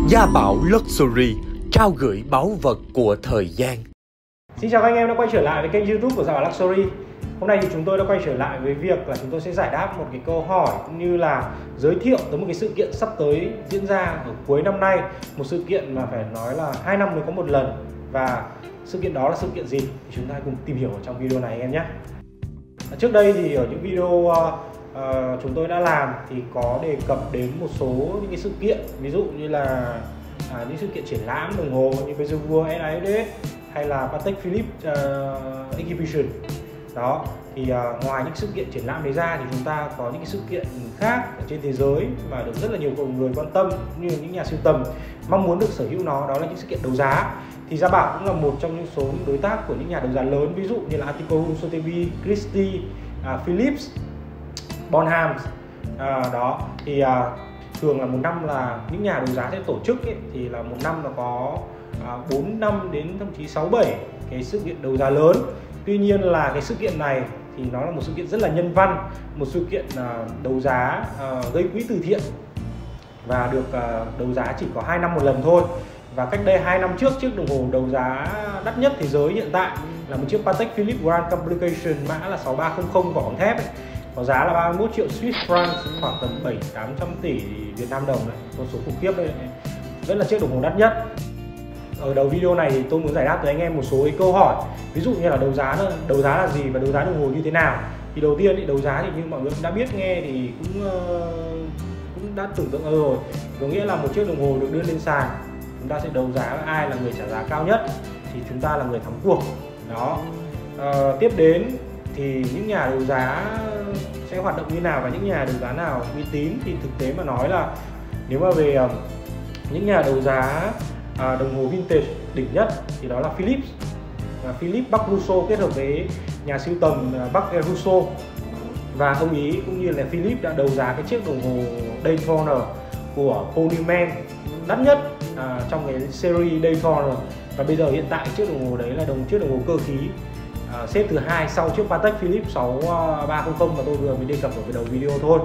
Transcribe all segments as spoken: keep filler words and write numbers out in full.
Gia Bảo Luxury trao gửi báu vật của thời gian. Xin chào các anh em đã quay trở lại với kênh YouTube của Gia Bảo Luxury. Hôm nay thì chúng tôi đã quay trở lại với việc là chúng tôi sẽ giải đáp một cái câu hỏi cũng như là giới thiệu tới một cái sự kiện sắp tới diễn ra ở cuối năm nay, một sự kiện mà phải nói là hai năm mới có một lần. Và sự kiện đó là sự kiện gì thì chúng ta hãy cùng tìm hiểu ở trong video này anh em nhé. Trước đây thì ở những video uh, uh, chúng tôi đã làm thì có đề cập đến một số những cái sự kiện, ví dụ như là uh, những sự kiện triển lãm đồng hồ như với The World ét i ét hay là Patek Philippe uh, Exhibition. Đó thì uh, ngoài những sự kiện triển lãm đấy ra thì chúng ta có những cái sự kiện khác ở trên thế giới mà được rất là nhiều người quan tâm, như những nhà sưu tầm mong muốn được sở hữu nó, đó là những sự kiện đấu giá. Thì Gia Bảo cũng là một trong những số những đối tác của những nhà đấu giá lớn, ví dụ như là Antiquarian, Sotheby's, Christie, uh, Phillips, Bonhams. Uh, đó thì uh, thường là một năm là những nhà đấu giá sẽ tổ chức ấy, thì là một năm nó có uh, bốn năm đến thậm chí sáu bảy cái sự kiện đấu giá lớn. Tuy nhiên là cái sự kiện này thì nó là một sự kiện rất là nhân văn, một sự kiện uh, đấu giá uh, gây quỹ từ thiện và được uh, đấu giá chỉ có hai năm một lần thôi. Và cách đây hai năm trước, chiếc đồng hồ đấu giá đắt nhất thế giới hiện tại là một chiếc Patek Philippe Grand Complication mã là sáu ba không không vỏ ống thép ấy, có giá là ba mươi mốt triệu Swiss franc, khoảng tầm bảy tám trăm tỷ Việt Nam đồng này, con số khủng khiếp đây, rất là chiếc đồng hồ đắt nhất. Ở đầu video này thì tôi muốn giải đáp tới anh em một số cái câu hỏi, ví dụ như là đấu giá đấu giá là gì và đấu giá đồng hồ như thế nào. Thì đầu tiên thì đấu giá thì như mọi người cũng đã biết nghe thì cũng uh, cũng đã tưởng tượng rồi, có nghĩa là một chiếc đồng hồ được đưa lên sàn, chúng ta sẽ đấu giá ai là người trả giá cao nhất thì chúng ta là người thắng cuộc. Đó. À, tiếp đến thì những nhà đấu giá sẽ hoạt động như nào và những nhà đấu giá nào uy tín, thì thực tế mà nói là nếu mà về uh, những nhà đấu giá uh, đồng hồ vintage đỉnh nhất thì đó là Philips, uh, Philippe Bach Rousseau kết hợp với nhà sưu tầm uh, Bach Rousseau, và ông ý cũng như là Philips đã đấu giá cái chiếc đồng hồ Daytona của Paul Newman đắt nhất à, trong cái series Daytona. Và bây giờ hiện tại chiếc đồng hồ đấy là đồng chiếc đồng hồ cơ khí à, xếp thứ hai sau chiếc Patek Philippe sáu ba không không mà tôi vừa mới đề cập ở cái đầu video thôi.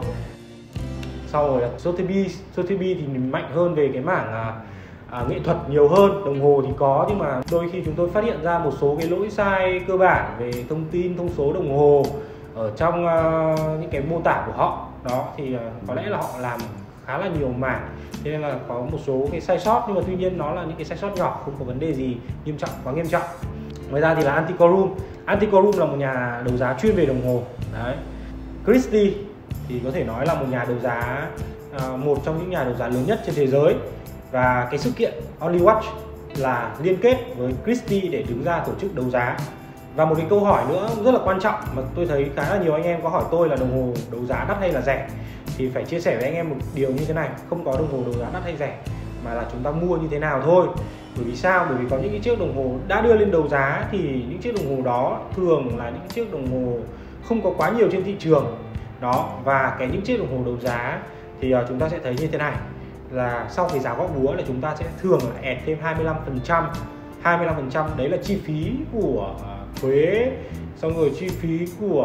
Sau rồi là Sotheby's, Sotheby's thì mạnh hơn về cái mảng à, à, nghệ thuật nhiều hơn. Đồng hồ thì có, nhưng mà đôi khi chúng tôi phát hiện ra một số cái lỗi sai cơ bản về thông tin thông số đồng hồ ở trong à, những cái mô tả của họ. Đó thì à, có lẽ là họ làm khá là nhiều mảng, thế nên là có một số cái sai sót, nhưng mà tuy nhiên nó là những cái sai sót nhỏ, không có vấn đề gì nghiêm trọng quá nghiêm trọng. Ngoài ra thì là Antiquarian, Antiquarian là một nhà đấu giá chuyên về đồng hồ. Đấy. Christie thì có thể nói là một nhà đấu giá, một trong những nhà đấu giá lớn nhất trên thế giới, và cái sự kiện Only Watch là liên kết với Christie để đứng ra tổ chức đấu giá. Và một cái câu hỏi nữa rất là quan trọng mà tôi thấy khá là nhiều anh em có hỏi tôi là đồng hồ đấu giá đắt hay là rẻ, thì phải chia sẻ với anh em một điều như thế này: không có đồng hồ đấu giá đắt hay rẻ, mà là chúng ta mua như thế nào thôi. Bởi vì sao? Bởi vì có những cái chiếc đồng hồ đã đưa lên đấu giá thì những chiếc đồng hồ đó thường là những chiếc đồng hồ không có quá nhiều trên thị trường. Đó, và cái những chiếc đồng hồ đấu giá thì uh, chúng ta sẽ thấy như thế này, là sau cái giá góp búa là chúng ta sẽ thường là ẹt thêm hai mươi lăm phần trăm. hai mươi lăm phần trăm đấy là chi phí của uh, thuế, xong rồi chi phí của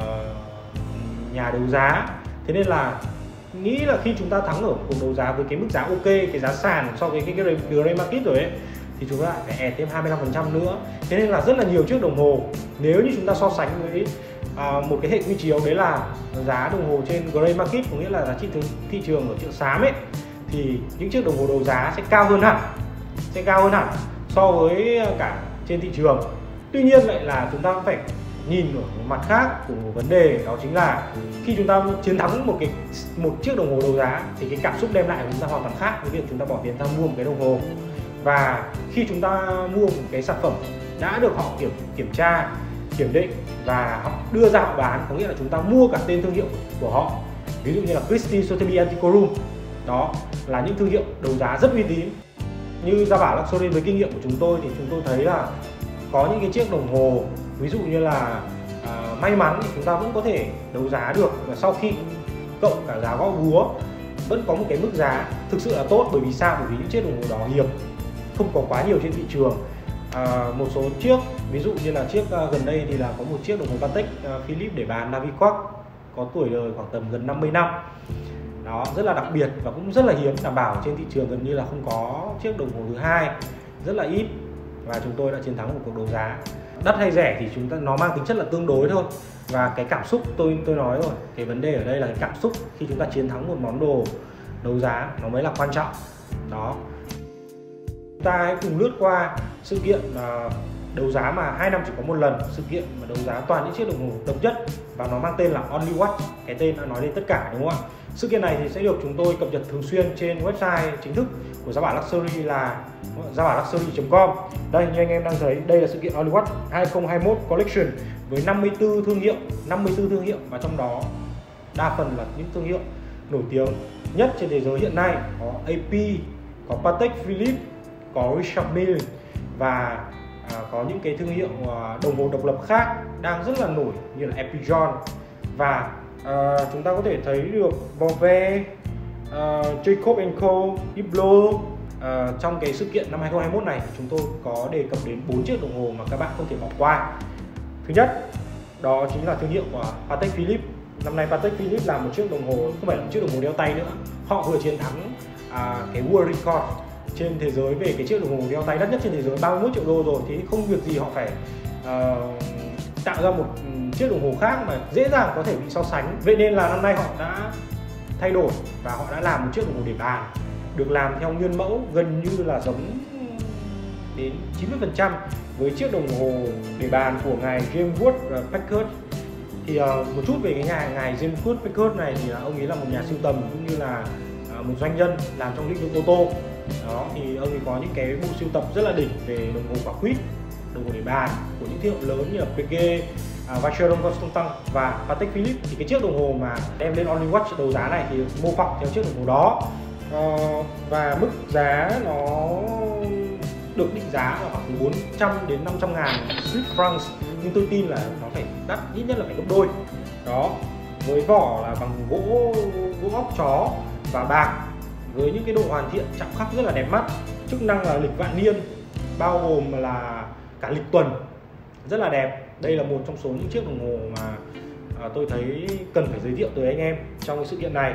uh, nhà đấu giá. Thế nên là nghĩ là khi chúng ta thắng ở cuộc đấu giá với cái mức giá ok, cái giá sàn so với cái, cái gray market rồi ấy, thì chúng ta lại phải ẹt thêm hai mươi lăm phần trăm nữa. Thế nên là rất là nhiều chiếc đồng hồ, nếu như chúng ta so sánh với à, một cái hệ quy chiếu, đấy là giá đồng hồ trên gray market, có nghĩa là giá trị thị trường ở chợ xám ấy, thì những chiếc đồng hồ đấu giá sẽ cao hơn hẳn, sẽ cao hơn hẳn so với cả trên thị trường. Tuy nhiên lại là chúng ta phải nhìn ở một mặt khác của một vấn đề, đó chính là khi chúng ta chiến thắng một cái một chiếc đồng hồ đấu giá thì cái cảm xúc đem lại của chúng ta hoàn toàn khác với việc chúng ta bỏ tiền ra mua một cái đồng hồ. Và khi chúng ta mua một cái sản phẩm đã được họ kiểm kiểm tra, kiểm định và họ đưa ra họ bán, có nghĩa là chúng ta mua cả tên thương hiệu của họ, ví dụ như là Christie, Sotheby's, Antiquarian, đó là những thương hiệu đấu giá rất uy tín. Như Gia Bảo Luxury với kinh nghiệm của chúng tôi thì chúng tôi thấy là có những cái chiếc đồng hồ ví dụ như là uh, may mắn thì chúng ta vẫn có thể đấu giá được, và sau khi cộng cả giá gõ búa vẫn có một cái mức giá thực sự là tốt. Bởi vì sao? Bởi vì những chiếc đồng hồ đó hiếm, không có quá nhiều trên thị trường. Uh, một số chiếc, ví dụ như là chiếc uh, gần đây thì là có một chiếc đồng hồ Patek uh, Philippe để bàn Naviquak có tuổi đời khoảng tầm gần năm mươi năm. Đó, rất là đặc biệt và cũng rất là hiếm, đảm bảo trên thị trường gần như là không có chiếc đồng hồ thứ hai, rất là ít, và chúng tôi đã chiến thắng một cuộc đấu giá. Đắt hay rẻ thì chúng ta nó mang tính chất là tương đối thôi, và cái cảm xúc tôi tôi nói rồi, cái vấn đề ở đây là cái cảm xúc khi chúng ta chiến thắng một món đồ đấu giá nó mới là quan trọng. Đó, chúng ta hãy cùng lướt qua sự kiện uh, đấu giá mà hai năm chỉ có một lần, sự kiện mà đấu giá toàn những chiếc đồng hồ độc nhất và nó mang tên là Only Watch, cái tên đã nói lên tất cả, đúng không ạ? Sự kiện này thì sẽ được chúng tôi cập nhật thường xuyên trên website chính thức của Gia Bảo Luxury là gia bảo luxury chấm com. Đây, như anh em đang thấy, đây là sự kiện Only Watch hai không hai mốt Collection với năm mươi tư thương hiệu, năm mươi tư thương hiệu, và trong đó đa phần là những thương hiệu nổi tiếng nhất trên thế giới hiện nay. Có a pê, có Patek Philippe, có Richard Mille và à, có những cái thương hiệu à, đồng hồ độc lập khác đang rất là nổi như là Epijone, và à, chúng ta có thể thấy được Bovet, uh, Jacob and Co, Hublot. Uh, trong cái sự kiện năm hai không hai mốt này chúng tôi có đề cập đến bốn chiếc đồng hồ mà các bạn không thể bỏ qua. Thứ nhất, đó chính là thương hiệu của Patek Philippe. Năm nay Patek Philippe là một chiếc đồng hồ, không phải là một chiếc đồng hồ đeo tay nữa. Họ vừa chiến thắng uh, cái World Record trên thế giới về cái chiếc đồng hồ đeo tay đắt nhất trên thế giới, ba mươi mốt triệu đô rồi, thì không việc gì họ phải uh, tạo ra một chiếc đồng hồ khác mà dễ dàng có thể bị so sánh. Vậy nên là năm nay họ đã thay đổi và họ đã làm một chiếc đồng hồ để bàn, được làm theo nguyên mẫu gần như là giống đến chín mươi phần trăm với chiếc đồng hồ để bàn của ngài James Wood Packard. Thì uh, một chút về cái nhà ngài James Wood Packard này thì uh, ông ấy là một nhà sưu tầm cũng như là uh, một doanh nhân làm trong lĩnh vực ô tô. Đó, thì ông ấy có những cái bộ sưu tập rất là đỉnh về đồng hồ quả quýt, đồng hồ để bàn của những thương hiệu lớn như là Breguet, uh, Vacheron Constantin và Patek Philippe. Thì cái chiếc đồng hồ mà đem lên Only Watch đấu giá này thì mô phỏng theo chiếc đồng hồ đó. Uh, và mức giá nó được định giá là khoảng từ bốn trăm đến năm trăm ngàn Swiss francs, nhưng tôi tin là nó phải đắt, ít nhất là phải gấp đôi. Đó, với vỏ là bằng gỗ gỗ óc chó và bạc, với những cái độ hoàn thiện chạm khắc rất là đẹp mắt, chức năng là lịch vạn niên, bao gồm là cả lịch tuần, rất là đẹp. Đây là một trong số những chiếc đồng hồ mà uh, tôi thấy cần phải giới thiệu tới anh em trong cái sự kiện này.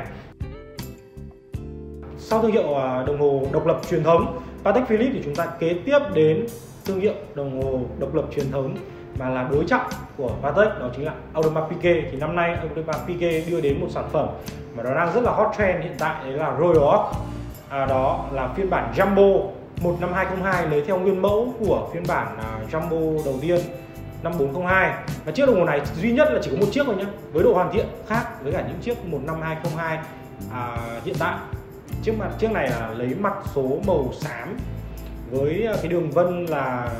Sau thương hiệu đồng hồ độc lập truyền thống Patek Philippe thì chúng ta kế tiếp đến thương hiệu đồng hồ độc lập truyền thống mà là đối trọng của Patek, đó chính là Audemars Piguet. Thì năm nay Audemars Piguet đưa đến một sản phẩm mà nó đang rất là hot trend hiện tại, đấy là Royal Oak. À, đó là phiên bản Jumbo một năm hai không hai, lấy theo nguyên mẫu của phiên bản uh, Jumbo đầu tiên năm bốn không hai. Và chiếc đồng hồ này duy nhất là chỉ có một chiếc thôi nhé, với độ hoàn thiện khác với cả những chiếc một năm hai không hai à, hiện tại. Chiếc mặt chiếc này là lấy mặt số màu xám với cái đường vân là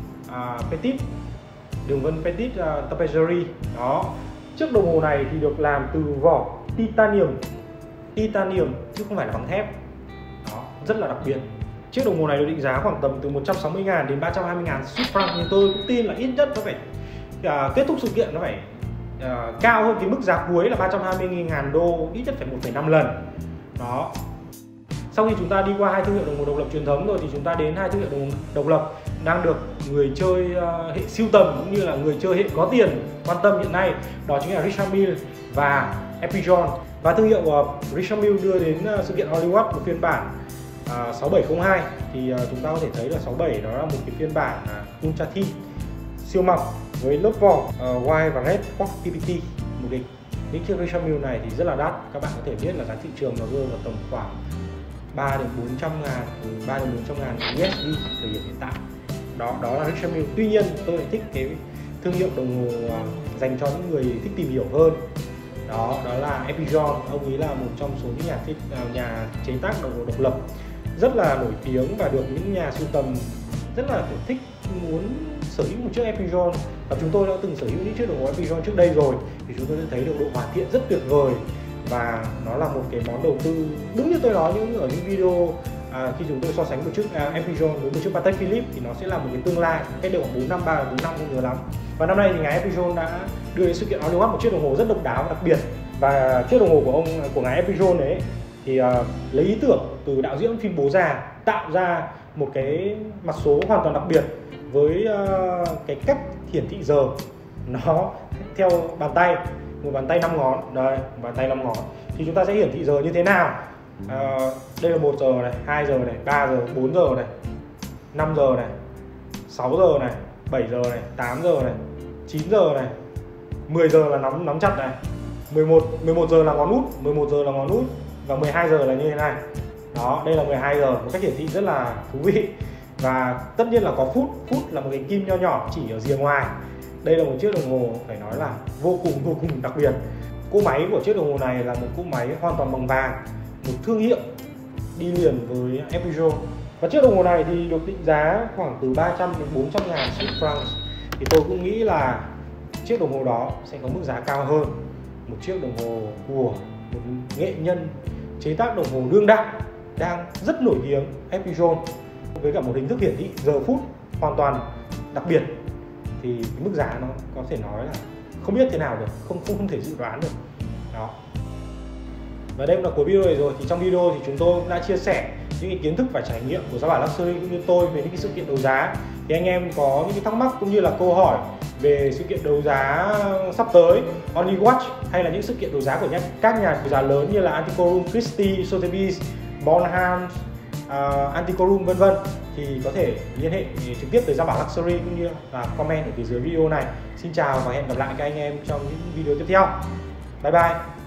à, petit, đường vân petit uh, tapestry. Đó, chiếc đồng hồ này thì được làm từ vỏ titanium, titanium chứ không phải là bằng thép. Đó, rất là đặc biệt. Chiếc đồng hồ này được định giá khoảng tầm từ một trăm sáu mươi ngàn đến ba trăm hai mươi ngàn Swiss franc, nhưng tôi cũng tin là ít nhất nó phải uh, kết thúc sự kiện nó phải uh, cao hơn cái mức giá cuối là ba trăm hai mươi ngàn đô, ít nhất phải một phẩy năm lần. Đó. Sau khi chúng ta đi qua hai thương hiệu đồng hồ độc lập truyền thống rồi thì chúng ta đến hai thương hiệu đồng hồ độc lập đang được người chơi uh, hệ sưu tầm cũng như là người chơi hệ có tiền quan tâm hiện nay, đó chính là Richard Mille và Epijone. Và thương hiệu uh, Richard Mille đưa đến uh, sự kiện Hollywood một phiên bản uh, sáu bảy không hai, thì uh, chúng ta có thể thấy là sáu bảy đó là một cái phiên bản uh, Ultra Thin siêu mỏng với lớp vỏ uh, white và red box pê pê tê. Một cái những chiếc Richard Mille này thì rất là đắt, các bạn có thể biết là giá thị trường nó rơi vào tầm khoảng ba đến bốn trăm ngàn, từ ba đến bốn trăm ngàn u ét đê thời điểm hiện tại. Đó, đó là Richard Mille. Tuy nhiên tôi lại thích cái thương hiệu đồng hồ dành cho những người thích tìm hiểu hơn. Đó, đó là Epijone. Ông ấy là một trong số những nhà thiết, nhà chế tác đồng hồ độc lập rất là nổi tiếng và được những nhà sưu tầm rất là thích muốn sở hữu một chiếc Epijone. Và chúng tôi đã từng sở hữu những chiếc đồng hồ Epijone trước đây rồi, thì chúng tôi đã thấy được độ hoàn thiện rất tuyệt vời. Và nó là một cái món đầu tư, đúng như tôi nói những ở những video à, khi chúng tôi so sánh một chiếc à, Epijone với một chiếc Patek Philippe thì nó sẽ là một cái tương lai cách đây khoảng bốn năm, ba bốn năm không nhớ lắm. Và năm nay thì ngài Epijone đã đưa đến sự kiện Hollywood một chiếc đồng hồ rất độc đáo và đặc biệt. Và chiếc đồng hồ của ông của ngài Epijone ấy thì uh, lấy ý tưởng từ đạo diễn phim Bố Già, tạo ra một cái mặt số hoàn toàn đặc biệt với uh, cái cách hiển thị giờ nó theo bàn tay. một bàn tay năm ngón đây, một bàn tay năm ngón thì chúng ta sẽ hiển thị giờ như thế nào. À, đây là một giờ này, hai giờ này, ba giờ, bốn giờ này, năm giờ này, sáu giờ này, bảy giờ này, tám giờ này, chín giờ này, mười giờ là nắm nắm chặt này, mười một mười một giờ là ngón út, mười một giờ là ngón út và mười hai giờ là như thế này. Đó, đây là mười hai giờ, một cách hiển thị rất là thú vị. Và tất nhiên là có phút, phút là một cái kim nho nhỏ chỉ ở rìa ngoài. Đây là một chiếc đồng hồ phải nói là vô cùng vô cùng đặc biệt. Cỗ máy của chiếc đồng hồ này là một cỗ máy hoàn toàn bằng vàng, một thương hiệu đi liền với Epigo. Và chiếc đồng hồ này thì được định giá khoảng từ ba trăm đến bốn trăm ngàn Swiss francs. Thì tôi cũng nghĩ là chiếc đồng hồ đó sẽ có mức giá cao hơn. Một chiếc đồng hồ của một nghệ nhân chế tác đồng hồ đương đại đang rất nổi tiếng, Epigo, với cả một hình thức hiển thị giờ phút hoàn toàn đặc biệt, thì cái mức giá nó có thể nói là không biết thế nào được, không không, không thể dự đoán được. Đó. Và đây cũng là cuối video này rồi. Thì trong video thì chúng tôi cũng đã chia sẻ những cái kiến thức và trải nghiệm của Gia Bảo Luxury cũng như tôi về những cái sự kiện đấu giá. Thì anh em có những cái thắc mắc cũng như là câu hỏi về sự kiện đấu giá sắp tới, Only Watch, hay là những sự kiện đấu giá của các nhà đấu giá lớn như là Antiquarium Christie, Sotheby's, Bonham, uh, Antiquarium vân vân, thì có thể liên hệ trực tiếp tới Gia Bảo Luxury cũng như là comment ở phía dưới video này. Xin chào và hẹn gặp lại các anh em trong những video tiếp theo. Bye bye.